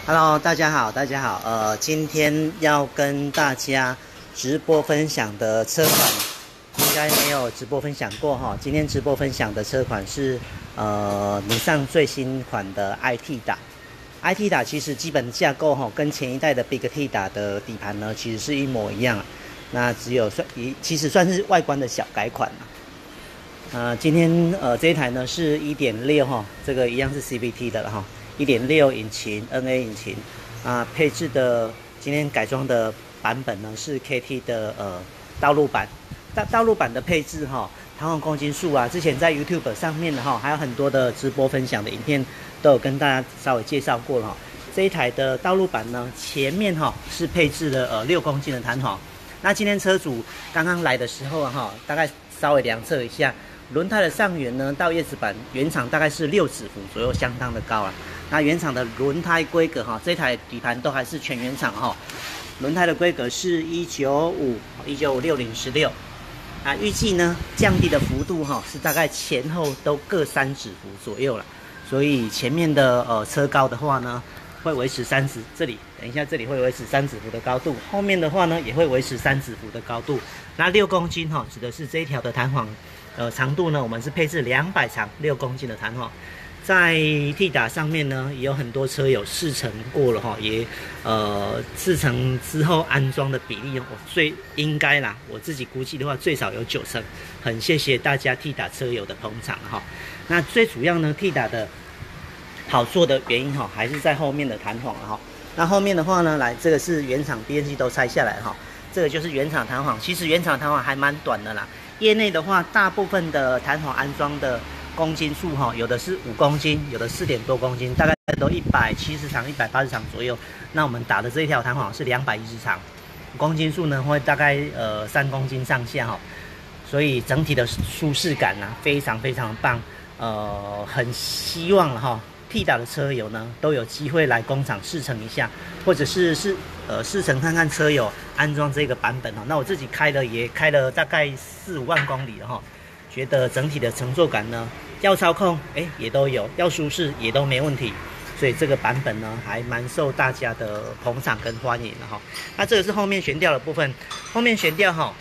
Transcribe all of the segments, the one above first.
Hello，大家好，大家好。今天要跟大家直播分享的车款，应该没有直播分享过哈。今天直播分享的车款是尼桑最新款的 iT 打。iT 打其实基本架构哈，跟前一代的 Big T 打的底盘呢，其实是一模一样。那只有其实算是外观的小改款了。今天这一台呢是 1.6 哈，这个一样是 CVT 的了哈。1.6 引擎 NA 引擎配置的今天改装的版本呢是 KT 的道路版。道路版的配置哈，弹簧公斤数之前在 YouTube 上面的哈，还有很多的直播分享的影片都有跟大家稍微介绍过了哈。这一台的道路版呢，前面哈是配置了6公斤的弹簧。那今天车主刚刚来的时候哈，大概稍微量测一下，轮胎的上缘呢到叶子板原厂大概是6指幅左右，相当的高啊。那原厂的轮胎规格哈，这台底盘都还是全原厂哈。轮胎的规格是195/6016。预计呢降低的幅度哈是大概前后都各3指幅左右了。所以前面的车高的话呢，会维持30，这里等一下这里会维持3指幅的高度，后面的话呢也会维持3指幅的高度。那6公斤哈，指的是这一条的弹簧长度呢，我们是配置200长6公斤的弹簧。在 T 打上面呢，也有很多车友试乘过了哈，也试乘之后安装的比例，最应该啦，我自己估计的话最少有90%，很谢谢大家 T 打车友的捧场哈。那最主要呢 ，T 打的好做的原因哈，还是在后面的弹簧哈。那后面的话呢，来这个是原厂编辑都拆下来哈，这个就是原厂弹簧。其实原厂弹簧还蛮短的啦，业内的话，大部分的弹簧安装的公斤数哈，有的是5公斤，有的4点多公斤，大概都170长、180长左右。那我们打的这一条弹簧是210长，公斤数呢会大概3公斤上下哈，所以整体的舒适感非常非常棒。很希望哈 T 打的车友呢都有机会来工厂试乘一下，或者是试乘看看车友安装这个版本哈。那我自己也开了大概4-5万公里了哈，觉得整体的乘坐感呢，要操控也都有，要舒适也都没问题，所以这个版本呢还蛮受大家的捧场跟欢迎的哈。那这个是后面悬吊的部分，后面悬吊哈，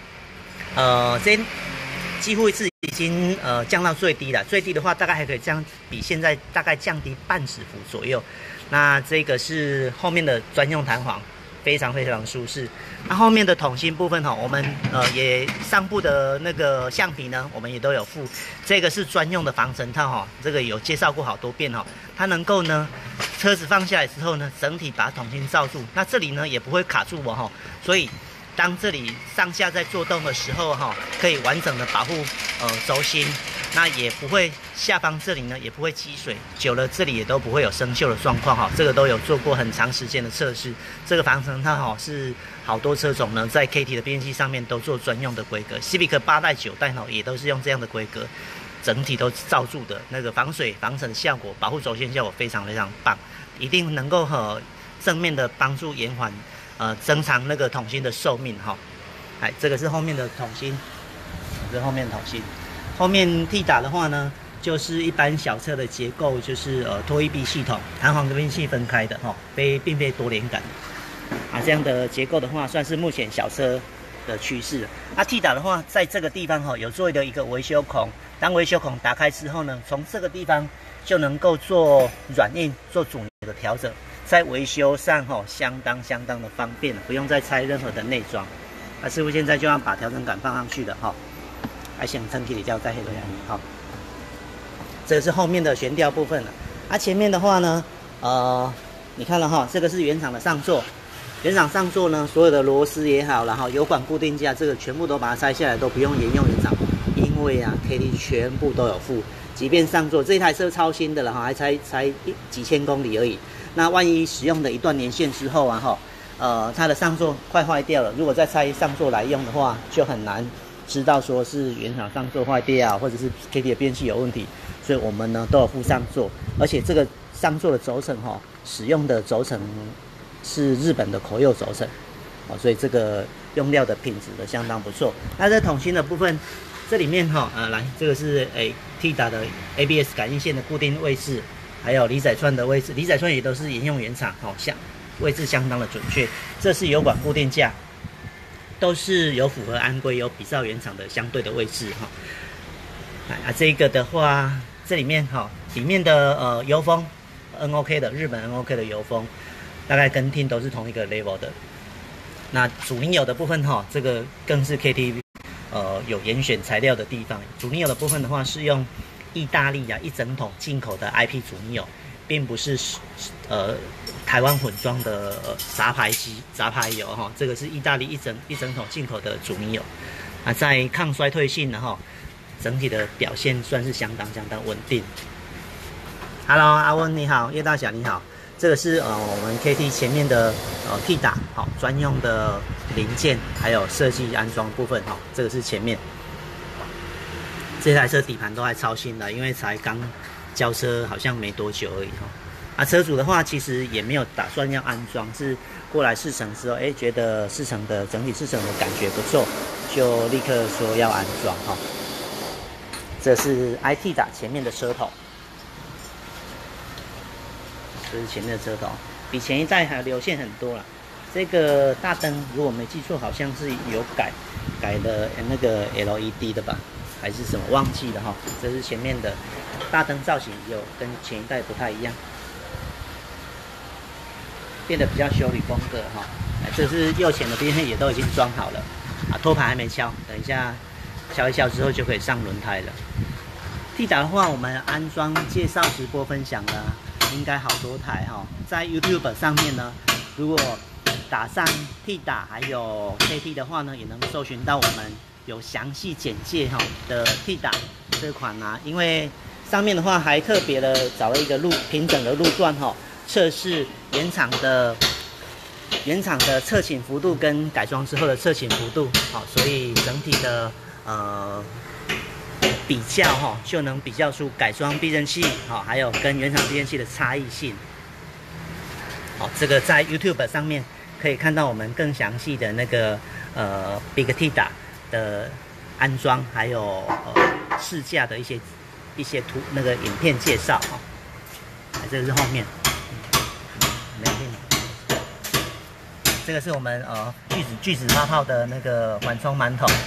几乎是已经降到最低了，最低的话大概还可以比现在大概降低半指幅左右。那这个是后面的专用弹簧，非常非常舒适。那后面的筒芯部分我们也上部的那个橡皮呢，我们也都有附。这个是专用的防尘套这个有介绍过好多遍它能够呢车子放下来之后呢，整体把筒芯罩住，那这里呢也不会卡住所以当这里上下在做动的时候可以完整的保护轴心，那也不会下方这里呢也不会积水，久了这里也都不会有生锈的状况这个都有做过很长时间的测试。这个防尘套是好多车种呢在 KT 的编辑上面都做专用的规格 ，Civic 8代9代也都是用这样的规格，整体都罩住的，那个防水防尘效果、保护轴线效果非常非常棒，一定能够正面的帮助延缓增长那个筒芯的寿命这个是后面的筒芯，这是后面的筒芯。后面 T 打的话呢，就是一般小车的结构，就是拖曳臂系统，弹簧跟边系分开的并非多连杆这样的结构的话，算是目前小车的趋势。T 打的话，在这个地方有做一个维修孔，当维修孔打开之后呢，从这个地方就能够做软硬、做阻尼的调整。在维修上相当的方便，不用再拆任何的内装。师傅现在就要把调整杆放上去了还想身体里叫带黑的这个是后面的悬吊部分了。前面的话呢，你看了这个是原厂的上座，原厂上座呢，所有的螺丝也好了油管固定架这个全部都把它拆下来，都不用沿用原厂，因为KT 全部都有附。即便上座，这一台车超新的了还才几千公里而已。那万一使用的一段年限之后它的上座快坏掉了，如果再拆上座来用的话，就很难知道说是原厂上座坏掉或者是 KT 的编系有问题。所以我们呢都有附上座，而且这个上座的轴承使用的轴承是日本的口柚轴承所以这个用料的品质的相当不错。那这筒芯的部分，这里面来这个是T 打的 ABS 感应线的固定位置， 还有离载串的位置，离载串也都是沿用原厂，位置相当的准确。这是油管固定架，都是有符合安规，有比照原厂的相对的位置这个的话，这里面里面的油封 NOK 的日本 NOK 的油封，大概跟听都是同一个 level 的。那主零油的部分这个更是 KTV 有严选材料的地方。主零油的部分的话是用意大利一整桶进口的 IP 主零油，并不是台湾混装的杂牌油这个是意大利一整桶进口的主零油在抗衰退性整体的表现算是相当稳定。Hello， 阿温你好，叶大侠你好。这个是我们 KT 前面的T 打专用的零件，还有设计安装部分这个是前面。这台车底盘都还超新的，因为才刚交车好像没多久而已车主的话其实也没有打算要安装，是过来试乘之后觉得整体试乘的感觉不错，就立刻说要安装这是 IT 打前面的车头。这是前面的车头，比前一代还流线很多了。这个大灯如果没记错，好像是有改了那个 LED 的吧，还是什么忘记了这是前面的大灯造型，有跟前一代不太一样，变得比较修理风格这是右前的边也都已经装好了托盘还没敲，等一下敲一敲之后就可以上轮胎了。T 打的话，我们安装介绍直播分享了。应该好多台在 YouTube 上面呢，如果打上 T 打还有 KT 的话呢，也能搜寻到我们有详细简介的 T 打这款因为上面的话还特别的找了一个平整的路段测试原厂的侧倾幅度跟改装之后的侧倾幅度所以整体的比较就能比较出改装避震器还有跟原厂避震器的差异性。这个在 YouTube 上面可以看到我们更详细的那个Big T 打的安装，还有试驾的一些那个影片介绍这个是后面，这个是我们聚酯发泡的那个缓冲馒头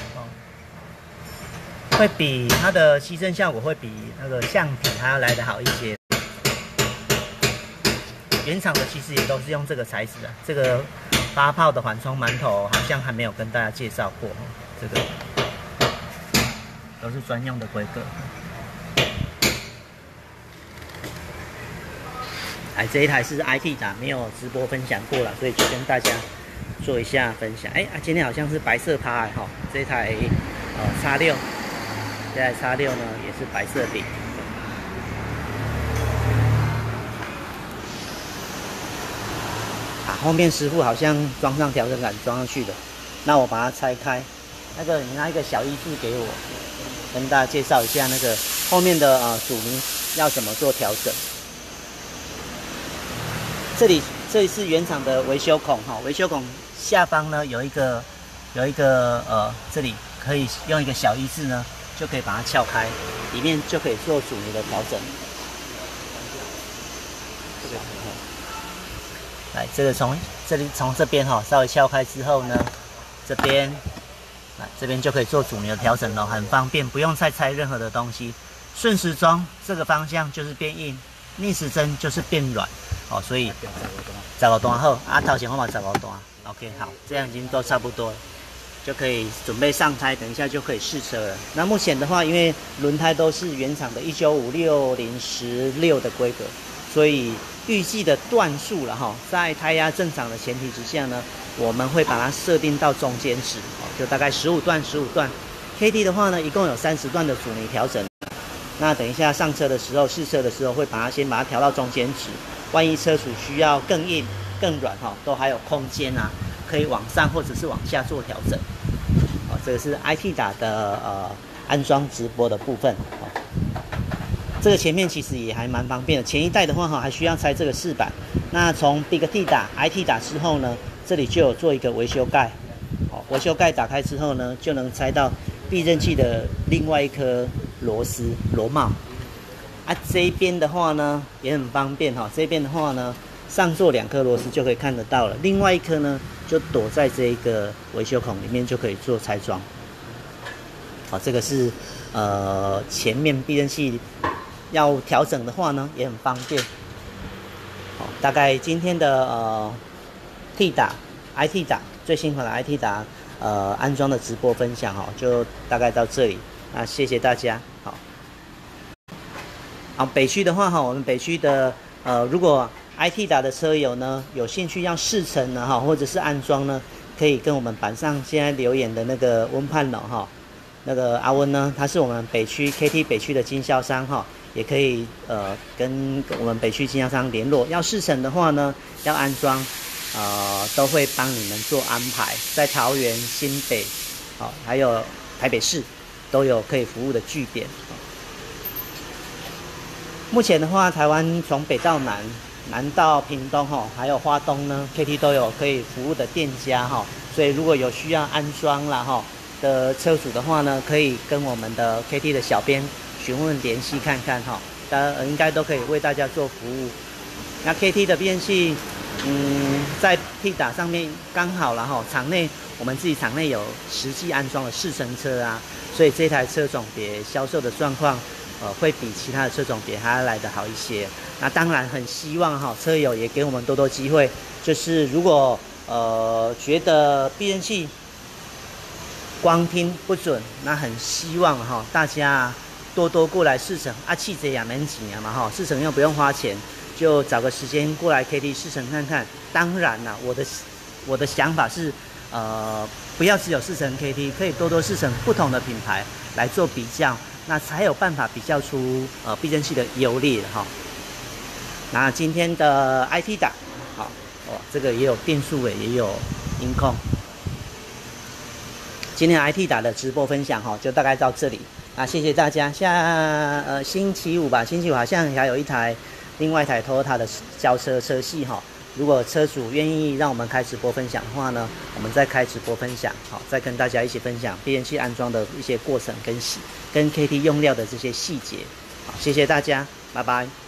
会比它的吸震效果会比那个橡皮还要来得好一些。原厂的其实也都是用这个材质的，这个发泡的缓冲馒头好像还没有跟大家介绍过这个都是专用的规格。这一台是 IT 打，没有直播分享过了，所以就跟大家做一下分享。今天好像是白色趴这一台X6。这台X6呢也是白色底，后面师傅好像装上调整杆装上去的，那我把它拆开，你拿一个小1字给我，跟大家介绍一下那个后面的阻尼要怎么做调整。这里是原厂的维修孔维修孔下方呢有一个这里可以用一个小1字呢。就可以把它撬开，里面就可以做阻尼的调整。这个从这边稍微撬开之后呢，这边就可以做阻尼的调整了，很方便，不用再拆任何的东西。顺时钟这个方向就是变硬，逆时针就是变软所以15段后头前方嘛15段 ，OK 好，这样已经都差不多了。就可以准备上胎，等一下就可以试车了。那目前的话，因为轮胎都是原厂的195/6016的规格，所以预计的段数了在胎压正常的前提之下呢，我们会把它设定到中间值就大概15段。KT 的话呢，一共有30段的阻尼调整。那等一下上车的时候，试车的时候会先把它调到中间值，万一车主需要更硬、更软都还有空间可以往上或者是往下做调整。这个是 IT 打的安装直播的部分这个前面其实也还蛮方便的。前一代的话还需要拆这个饰板，那从 Big T 打 IT 打之后呢，这里就有做一个维修盖维修盖打开之后呢，就能拆到避震器的另外一颗螺帽啊，这一边的话呢也很方便哈，这边的话呢上座2颗螺丝就可以看得到了，另外1颗呢就躲在这个维修孔里面就可以做拆装。好，这个是前面避震器要调整的话呢也很方便。好，大概今天的T 打 IT 打最新款的 IT 打安装的直播分享哈，就大概到这里。那谢谢大家。好，北区的话哈，我们北区的如果 IT 打的车友呢有兴趣要试乘呢哈，或者是安装呢，可以跟我们板上现在留言的那个温盼龙哈，那个阿温呢，他是我们北区 KT 北区的经销商哈，也可以跟我们北区经销商联络。要试乘的话呢，要安装都会帮你们做安排，在桃园、新北，还有台北市都有可以服务的据点。目前的话，台湾从北到南，南到屏东还有花东呢 ，KT 都有可以服务的店家所以如果有需要安装啦的车主的话呢，可以跟我们的 KT 的小编询问联系看看大家应该都可以为大家做服务。那 KT 的避震器，在 T 打上面刚好啦场内我们自己场内有实际安装的试乘车啊，所以这台车种别销售的状况。会比其他的车种别还要来得好一些。那当然很希望车友也给我们多多机会，就是如果觉得避震器光听不准，那很希望大家多多过来试乘啊，汽车也免钱嘛试乘又不用花钱，就找个时间过来 KT 试乘看看。当然啦，我的想法是不要只有试乘 KT， 可以多多试乘不同的品牌来做比较。那才有办法比较出避震器的优劣那今天的 IT 打这个也有变速尾，也有音控。今天 IT 打的直播分享就大概到这里。那谢谢大家。星期五吧，星期五好像还有另外一台 Toyota 的轿车车系如果车主愿意让我们开直播分享的话呢，我们再开直播分享，再跟大家一起分享避震器安装的一些过程跟 KT 用料的这些细节。好，谢谢大家，拜拜。